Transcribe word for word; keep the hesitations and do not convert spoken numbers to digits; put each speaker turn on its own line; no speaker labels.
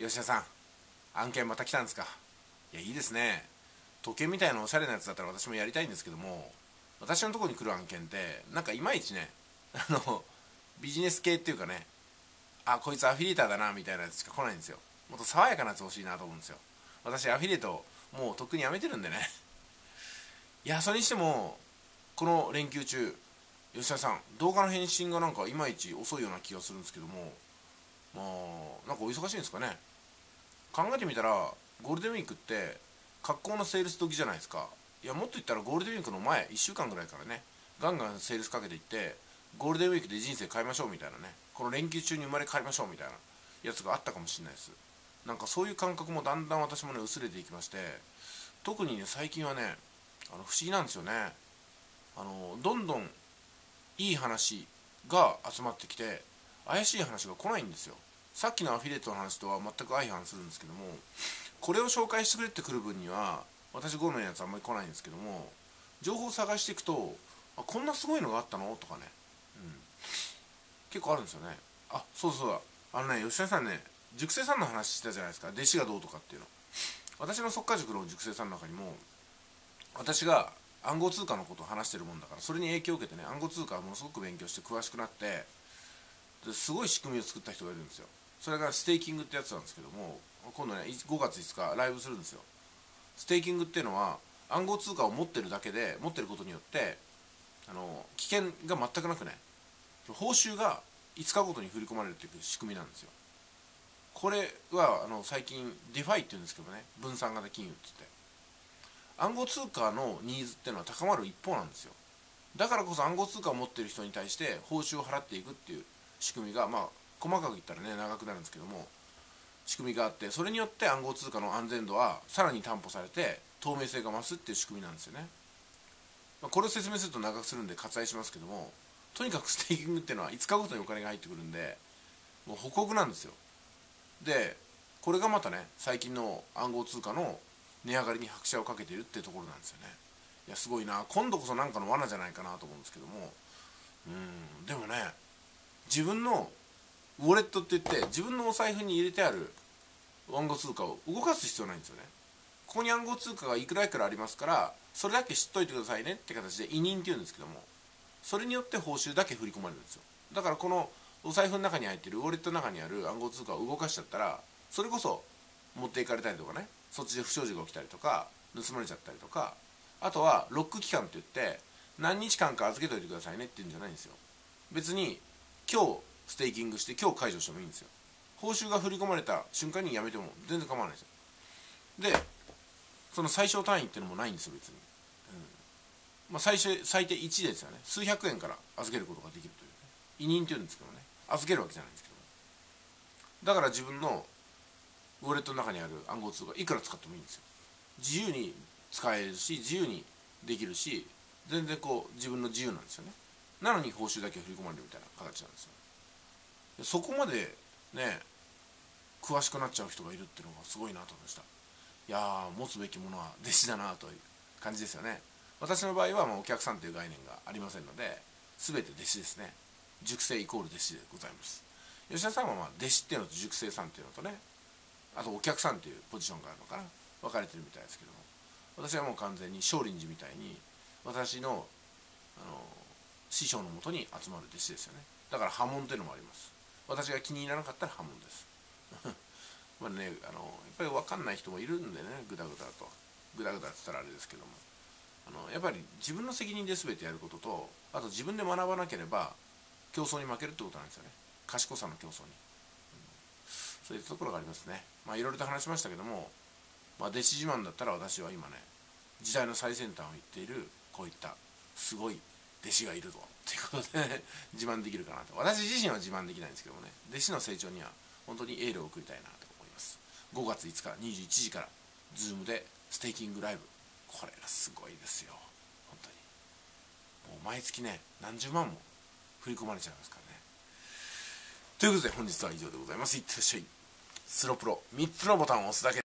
吉田さん、案件また来たんですか？いや、いいですね。時計みたいなおしゃれなやつだったら私もやりたいんですけども、私のところに来る案件ってなんかいまいちね、あのビジネス系っていうかね、あ、こいつアフィリエーターだなみたいなやつしか来ないんですよ。もっと爽やかなやつ欲しいなと思うんですよ。私アフィリエイトもうとっくにやめてるんでね。いや、それにしてもこの連休中、吉田さん動画の返信がなんかいまいち遅いような気がするんですけども、まあなんかお忙しいんですかね。考えてみたらゴールデンウィークって格好のセールス時じゃないですか。いや、もっと言ったらゴールデンウィークの前いっしゅうかんぐらいからね、ガンガンセールスかけていって、ゴールデンウィークで人生変えましょうみたいなね、この連休中に生まれ変えましょうみたいなやつがあったかもしれないです。なんかそういう感覚もだんだん私もね薄れていきまして、特にね最近はね、あの不思議なんですよね。あのどんどんいい話が集まってきて怪しい話が来ないんですよ。さっきのアフィリエイトの話とは全く相反するんですけども、これを紹介してくれってくる分には私好みのやつあんまり来ないんですけども、情報を探していくと、あ、こんなすごいのがあったのとかね、うん、結構あるんですよね。あ、そうそうだ、あのね、吉田さんね、塾生さんの話してたじゃないですか。弟子がどうとかっていうの。私の速稼塾の塾生さんの中にも、私が暗号通貨のことを話してるもんだから、それに影響を受けてね、暗号通貨をものすごく勉強して詳しくなって、ですごい仕組みを作った人がいるんですよ。それがステーキングってやつなんですけども、今度ねごがついつかライブするんですよ。ステーキングっていうのは暗号通貨を持ってるだけで、持ってることによってあの危険が全くなくね、報酬がいつかごとに振り込まれるっていう仕組みなんですよ。これはあの最近デファイっていうんですけどね、分散型金融って言って、暗号通貨のニーズっていうのは高まる一方なんですよ。だからこそ暗号通貨を持っている人に対して報酬を払っていくっていう仕組みが、まあ細かく言ったらね長くなるんですけども、仕組みがあって、それによって暗号通貨の安全度はさらに担保されて透明性が増すっていう仕組みなんですよね。これを説明すると長くするんで割愛しますけども、とにかくステーキングっていうのはいつかごとにお金が入ってくるんで、もう報告なんですよ。でこれがまたね最近の暗号通貨の値上がりに拍車をかけているっていうところなんですよね。いや、すごいな、今度こそ何かの罠じゃないかなと思うんですけども、うんでもね、自分のウォレットって言って自分のお財布に入れてある暗号通貨を動かす必要ないんですよね。ここに暗号通貨がいくらいくらありますから、それだけ知っといてくださいねって形で委任っていうんですけども、それによって報酬だけ振り込まれるんですよ。だからこのお財布の中に入っているウォレットの中にある暗号通貨を動かしちゃったら、それこそ持っていかれたりとかね、そっちで不祥事が起きたりとか盗まれちゃったりとか、あとはロック期間って言って何日間か預けといてくださいねって言うんじゃないんですよ。別に今日ステーキングして今日解除してもいいんですよ。報酬が振り込まれた瞬間にやめても全然構わないですよ。でその最小単位っていうのもないんですよ別に、うんまあ、最初最低いちですよね。数百円から預けることができるという、ね、委任っていうんですけどね、預けるわけじゃないんですけども、だから自分のウォレットの中にある暗号通貨いくら使ってもいいんですよ。自由に使えるし自由にできるし、全然こう自分の自由なんですよね。なのに報酬だけ振り込まれるみたいな形なんですよ。そこまでね詳しくなっちゃう人がいるっていうのがすごいなと思いました。いやー、持つべきものは弟子だなという感じですよね。私の場合はまあお客さんという概念がありませんので、全て弟子ですね。塾生イコール弟子でございます。吉田さんはまあ弟子っていうのと塾生さんっていうのとね、あとお客さんっていうポジションがあるのかな、分かれてるみたいですけども、私はもう完全に少林寺みたいに私の、あの師匠のもとに集まる弟子ですよね。だから破門っていうのもあります。私が気に入らなかったら破門ですまあね、あのやっぱり分かんない人もいるんでね、グダグダとグダグダって言ったらあれですけども、あのやっぱり自分の責任で全てやることと、あと自分で学ばなければ競争に負けるってことなんですよね。賢さの競争に、うん、そういうところがありますね。まあいろいろと話しましたけども、まあ、弟子自慢だったら私は今ね時代の最先端を行っているこういったすごい弟子がいるぞっていうことで、ね、自慢できるかなと。私自身は自慢できないんですけどもね、弟子の成長には本当にエールを送りたいなと思います。ごがついつかにじゅういちじから Zoom でステーキングライブ、これがすごいですよ本当に。もう毎月ね何十万も振り込まれちゃいますからね。ということで本日は以上でございます。いってらっしゃい。スロプロみっつのボタンを押すだけ